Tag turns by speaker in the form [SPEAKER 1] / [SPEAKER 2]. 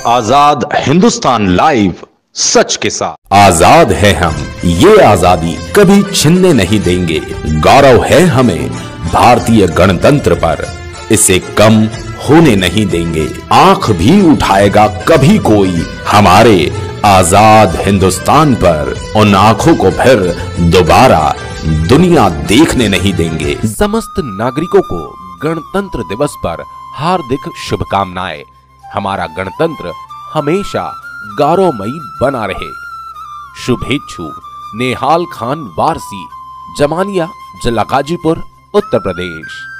[SPEAKER 1] आजाद Hindustan live, सच के साथ।
[SPEAKER 2] आजाद है हम, ये आजादी कभी छीनने नहीं देंगे। गौरव है हमें भारतीय गणतंत्र पर, इसे कम होने नहीं देंगे। आंख भी उठाएगा कभी कोई हमारे आजाद हिंदुस्तान पर, उन आंखों को फिर दोबारा दुनिया देखने नहीं देंगे।
[SPEAKER 3] समस्त नागरिकों को गणतंत्र दिवस पर हार्दिक शुभकामनाएं। हमारा गणतंत्र हमेशा गौरवमयी बना रहे। शुभेच्छु नेहाल खान वारसी, जमानिया, जिला गाजीपुर, उत्तर प्रदेश।